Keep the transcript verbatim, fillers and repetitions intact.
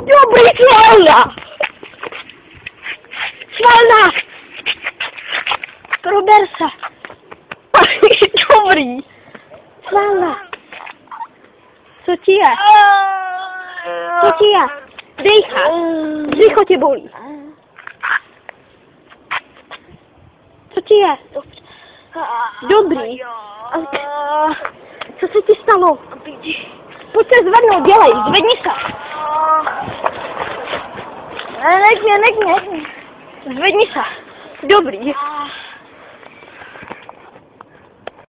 Dobrý, svalna! Svalna! Prober se. Dobrý. Svalna. Co ti je? Co ti je? Dejcha. Břicho tě bolí. Co ti je? Dobrý. Co se ti stalo? Pojď se zvednout, dělej, zvedni se. Nech mě, nech mě. Zvedni se. Dobrý.